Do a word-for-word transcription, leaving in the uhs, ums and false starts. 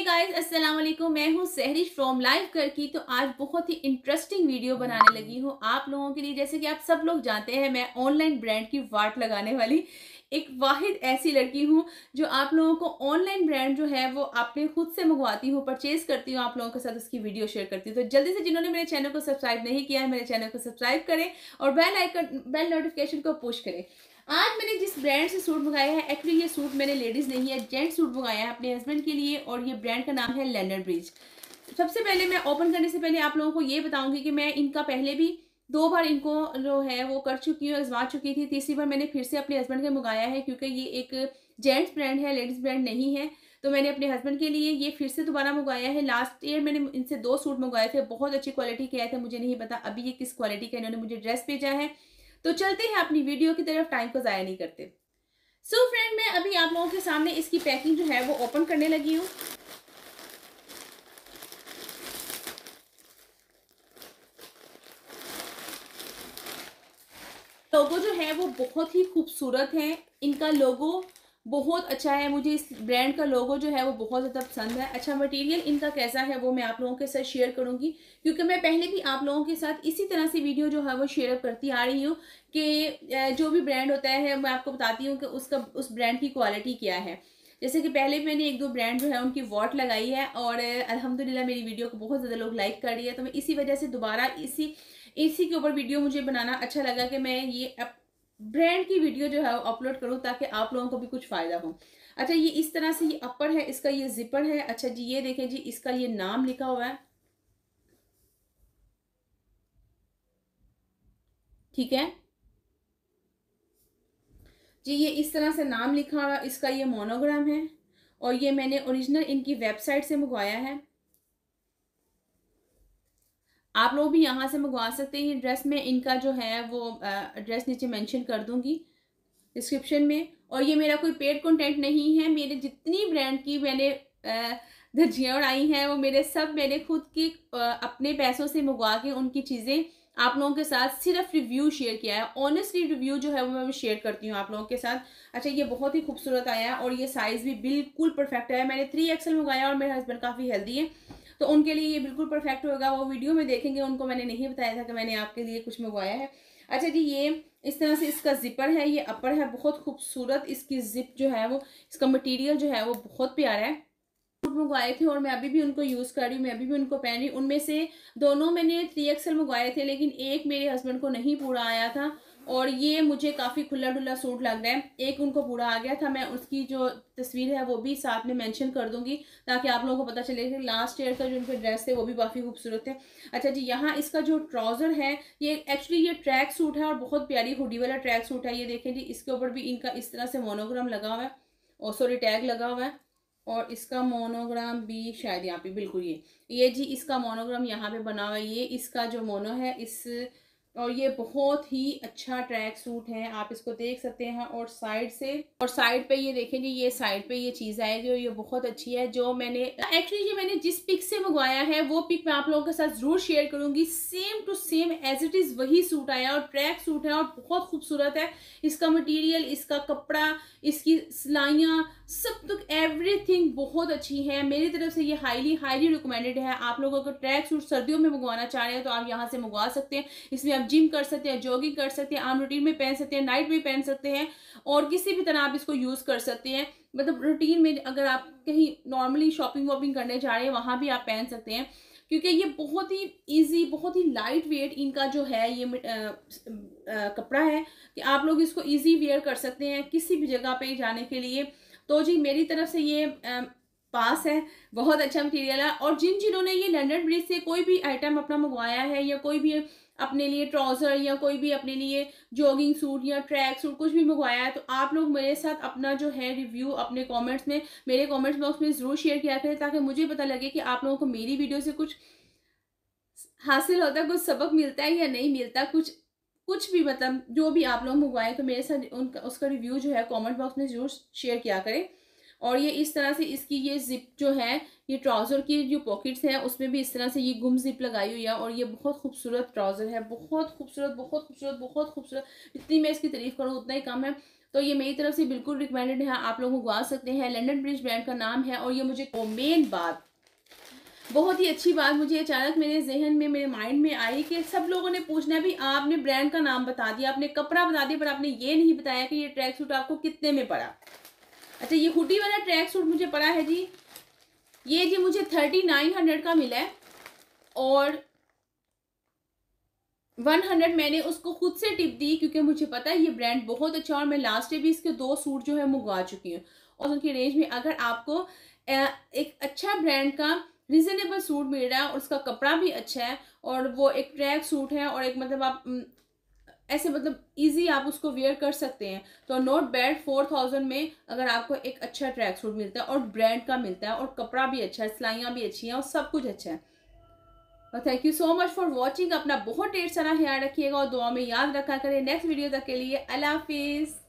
Guys, अस्सलाम वालेकुम। मैं हूँ सहरिश फ्रॉम लाइव कर की। तो आज बहुत ही इंटरेस्टिंग वीडियो बनाने लगी हूँ आप लोगों के लिए। जैसे कि आप सब लोग जानते हैं, मैं ऑनलाइन ब्रांड की वाट लगाने वाली एक वाहिद ऐसी लड़की हूँ जो आप लोगों को ऑनलाइन ब्रांड जो है वो आपने खुद से मंगवाती हूँ, परचेज करती हूँ, आप लोगों के साथ उसकी वीडियो शेयर करती हूँ। तो जल्दी से जिन्होंने मेरे चैनल को सब्सक्राइब नहीं किया है, मेरे चैनल को सब्सक्राइब करें और बेल आइकन बेल नोटिफिकेशन को पुश करें। आज मैंने जिस ब्रांड से सूट मंगाया है, एक्चुअली ये सूट मैंने लेडीज नहीं है, जेंट सूट मंगाया है अपने हस्बैंड के लिए और ये ब्रांड का नाम है लंदन ब्रिज। सबसे पहले मैं ओपन करने से पहले आप लोगों को ये बताऊंगी कि मैं इनका पहले भी दो बार इनको जो है वो कर चुकी हूँ, आजमा चुकी थी। तीसरी बार मैंने फिर से अपने हस्बैंड का मंगाया है क्योंकि ये एक जेंट्स ब्रांड है, लेडीज ब्रांड नहीं है। तो मैंने अपने हस्बैंड के लिए ये फिर से दोबारा मंगाया है। लास्ट ईयर मैंने इनसे दो सूट मंगवाए थे, बहुत अच्छी क्वालिटी के आए थे। मुझे नहीं पता अभी ये किस क्वालिटी का इन्होंने मुझे ड्रेस भेजा है। तो चलते हैं अपनी वीडियो की तरफ, टाइम को ज़ाया नहीं करते। सो so फ्रेंड, मैं अभी आप लोगों के सामने इसकी पैकिंग जो है वो ओपन करने लगी हूँ। लोगो जो है वो बहुत ही खूबसूरत है, इनका लोगो बहुत अच्छा है। मुझे इस ब्रांड का लोगो जो है वो बहुत ज़्यादा पसंद है। अच्छा, मटेरियल इनका कैसा है वो मैं आप लोगों के साथ शेयर करूंगी क्योंकि मैं पहले भी आप लोगों के साथ इसी तरह से वीडियो जो है वो शेयर करती आ रही हूँ कि जो भी ब्रांड होता है मैं आपको बताती हूँ कि उसका उस ब्रांड की क्वालिटी क्या है। जैसे कि पहले मैंने एक दो ब्रांड जो है उनकी वॉट लगाई है और अल्हम्दुलिल्लाह मेरी वीडियो को बहुत ज़्यादा लोग लाइक कर रही है। तो मैं इसी वजह से दोबारा इसी इसी के ऊपर वीडियो मुझे बनाना अच्छा लगा कि मैं ये ब्रांड की वीडियो जो है वो अपलोड करूँ ताकि आप लोगों को भी कुछ फ़ायदा हो। अच्छा, ये इस तरह से ये अपर है, इसका ये जिपर है। अच्छा जी, ये देखें जी, इसका ये नाम लिखा हुआ है, ठीक है जी। ये इस तरह से नाम लिखा हुआ, इसका ये मोनोग्राम है और ये मैंने ओरिजिनल इनकी वेबसाइट से मंगवाया है। आप लोग भी यहाँ से मंगवा सकते हैं। ये ड्रेस में इनका जो है वो एड्रेस नीचे मेंशन कर दूंगी डिस्क्रिप्शन में। और ये मेरा कोई पेड कंटेंट नहीं है। मेरे जितनी ब्रांड की मैंने धज्जियाँ उड़ाई हैं वो मेरे सब मैंने खुद की अपने पैसों से मंगवा के उनकी चीज़ें आप लोगों के साथ सिर्फ रिव्यू शेयर किया है। ऑनेस्टली रिव्यू जो है वो मैं शेयर करती हूँ आप लोगों के साथ। अच्छा, ये बहुत ही खूबसूरत आया है और ये साइज़ भी बिल्कुल परफेक्ट है। मैंने थ्री एक्सएल मंगाया और मेरे हस्बैंड काफ़ी हेल्दी है तो उनके लिए ये बिल्कुल परफेक्ट होगा। वो वीडियो में देखेंगे, उनको मैंने नहीं बताया था कि मैंने आपके लिए कुछ मंगवाया है। अच्छा जी, ये इस तरह से इसका जिपर है, ये अपर है, बहुत खूबसूरत इसकी जिप जो है वो, इसका मटेरियल जो है वो बहुत प्यारा है। सूट मंगवाए थे और मैं अभी भी उनको यूज़ कर रही हूँ, मैं अभी भी उनको पहन रही हूँ। उनमें से दोनों मैंने थ्री एक्सएल मंगवाए थे लेकिन एक मेरे हस्बैंड को नहीं पूरा आया था और ये मुझे काफ़ी खुला डुला सूट लग रहा है। एक उनको पूरा आ गया था, मैं उसकी जो तस्वीर है वो भी साथ में मेंशन कर दूंगी ताकि आप लोगों को पता चले कि लास्ट ईयर का जो उनके ड्रेस थे वो भी काफ़ी खूबसूरत थे। अच्छा जी, यहाँ इसका जो ट्राउज़र है, ये एक्चुअली ये ट्रैक सूट है और बहुत प्यारी हुडी वाला ट्रैक सूट है। ये देखें जी, इसके ऊपर भी इनका इस तरह से मोनोग्राम लगा हुआ है और सॉरी टैग लगा हुआ है और इसका मोनोग्राम भी शायद यहाँ पे बिल्कुल ये ये जी इसका मोनोग्राम यहाँ पे बना हुआ है। ये इसका जो मोनो है इस, और ये बहुत ही अच्छा ट्रैक सूट है, आप इसको देख सकते हैं। और साइड से और साइड पे ये देखें जी, ये साइड पे ये चीज़ आएगी और ये बहुत अच्छी है। जो मैंने एक्चुअली ये मैंने जिस पिक से मंगवाया है वो पिक मैं आप लोगों के साथ जरूर शेयर करूंगी। Same to same as it is वही सूट आया और ट्रैक सूट है और बहुत खूबसूरत है। इसका मटीरियल, इसका कपड़ा, इसकी सिलाइयाँ, सब तक एवरीथिंग बहुत अच्छी है। मेरी तरफ से ये हाईली हाईली रिकमेंडेड है। आप लोगों को ट्रैक सूट सर्दियों में मंगवाना चाह रहे हैं तो आप यहाँ से मंगवा सकते हैं। इसमें आप जिम कर सकते हैं, जॉगिंग कर सकते हैं, आम रूटीन में पहन सकते हैं, नाइट में पहन सकते हैं और किसी भी तरह आप इसको यूज़ कर सकते हैं। मतलब रूटीन में अगर आप कहीं नॉर्मली शॉपिंग वॉपिंग करने जा रहे हैं वहाँ भी आप पहन सकते हैं क्योंकि ये बहुत ही इजी, बहुत ही लाइट वेट इनका जो है ये आ, आ, कपड़ा है कि आप लोग इसको इजी वेयर कर सकते हैं किसी भी जगह पे जाने के लिए। तो जी मेरी तरफ से ये आ, पास है, बहुत अच्छा मटेरियल है। और जिन जिन्होंने ये लंदन ब्रिज से कोई भी आइटम अपना मंगवाया है या कोई भी अपने लिए ट्राउज़र या कोई भी अपने लिए जॉगिंग सूट या ट्रैक सूट कुछ भी मंगवाया है तो आप लोग मेरे साथ अपना जो है रिव्यू अपने कमेंट्स में, मेरे कमेंट्स बॉक्स में ज़रूर शेयर किया करें ताकि मुझे पता लगे कि आप लोगों को मेरी वीडियो से कुछ हासिल होता है, कुछ सबक मिलता है या नहीं मिलता, कुछ कुछ भी मतलब जो भी आप लोग मंगवाएं तो मेरे साथ उनका उसका रिव्यू जो है कमेंट बॉक्स में ज़रूर शेयर किया करें। और ये इस तरह से इसकी ये जिप जो है, ये ट्राउज़र की जो पॉकेट्स हैं उसमें भी इस तरह से ये गुम जिप लगाई हुई है और ये बहुत खूबसूरत ट्राउज़र है, बहुत खूबसूरत, बहुत खूबसूरत, बहुत खूबसूरत। जितनी मैं इसकी तारीफ़ करूँ उतना ही कम है। तो ये मेरी तरफ से बिल्कुल रिकमेंडेड है, आप लोग मंगवा सकते हैं। लंदन ब्रिज ब्रांड का नाम है। और ये मुझे मेन बात, बहुत ही अच्छी बात मुझे अचानक मेरे जहन में, मेरे माइंड में आई कि सब लोगों ने पूछना भी, आपने ब्रांड का नाम बता दिया, आपने कपड़ा बता दिया, पर आपने ये नहीं बताया कि ये ट्रैक सूट आपको कितने में पड़ा। अच्छा, ये हुडी वाला ट्रैक सूट मुझे पड़ा है जी, ये जी मुझे थर्टी नाइन हंड्रेड का मिला है। और वन हंड्रेड मैंने उसको खुद से टिप दी, क्योंकि मुझे पता है ये ब्रांड बहुत अच्छा है और मैं लास्ट डे भी इसके दो सूट जो है मंगवा चुकी हूँ। और उनकी रेंज में अगर आपको एक अच्छा ब्रांड का रिजनेबल सूट मिल रहा है और उसका कपड़ा भी अच्छा है और वो एक ट्रैक सूट है और एक मतलब आप ऐसे मतलब इजी आप उसको वेयर कर सकते हैं, तो नॉट बैड। फोर थाउजेंड में अगर आपको एक अच्छा ट्रैक सूट मिलता है और ब्रांड का मिलता है और कपड़ा भी अच्छा है, सिलाइयाँ भी अच्छी हैं और सब कुछ अच्छा है। और thank you so much for watching. अपना बहुत ढेर सारा ख्याल रखिएगा और दुआ में याद रखा करें। नेक्स्ट वीडियो तक के लिए अल्लाह हाफिज़।